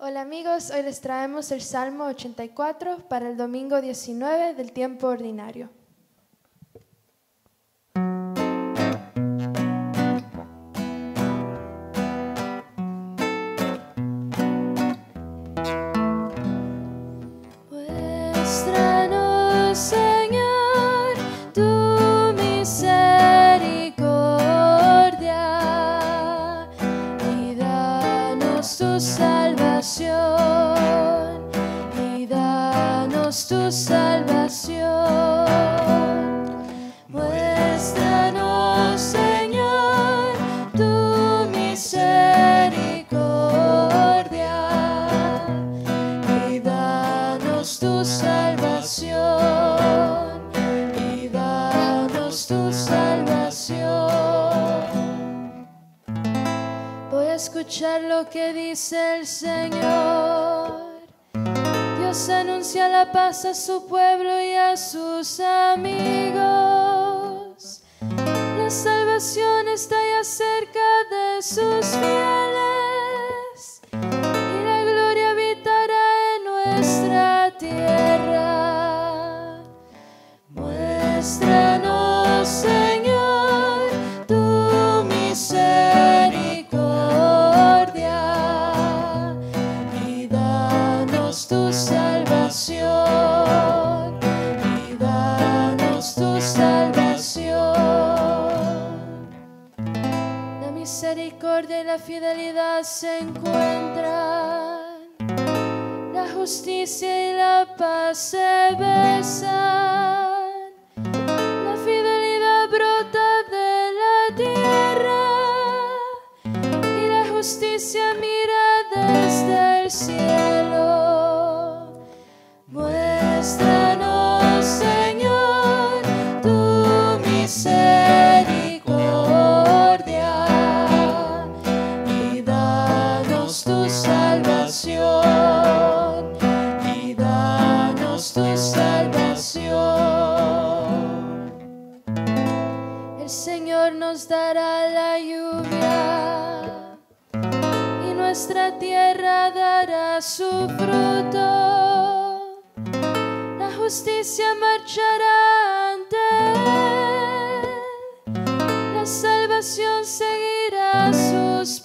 Hola amigos, hoy les traemos el Salmo 84 para el domingo 19 del tiempo ordinario. Muéstranos, Señor, tu misericordia y danos tu salvación, y danos tu salvación. Muéstranos, Señor, tu misericordia y danos tu salvación, y danos tu salvación. Voy a escuchar lo que dice el Señor. Dios anuncia la paz a su pueblo y a sus amigos. La salvación está ya cerca de sus fieles, y la gloria habitará en nuestra tierra. Muéstranos, Señor, tu misericordia y danos tu salvación, y danos tu salvación. La misericordia y la fidelidad se encuentran, la justicia y la paz se besan. La fidelidad brota de la tierra y la justicia mira desde el cielo. Muéstranos, Señor, tu misericordia y danos tu salvación, y danos tu salvación. El Señor nos dará la lluvia y nuestra tierra dará su fruto. La justicia marchará ante él, la salvación seguirá sus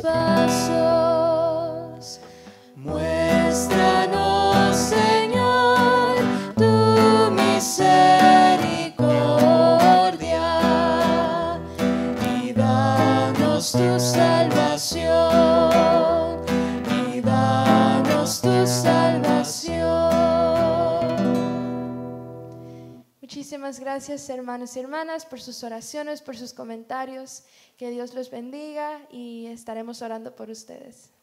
pasos. Muéstranos, Señor, tu misericordia y danos tu salvación, y danos tu salvación. Muchísimas gracias, hermanos y hermanas, por sus oraciones, por sus comentarios. Que Dios los bendiga y estaremos orando por ustedes.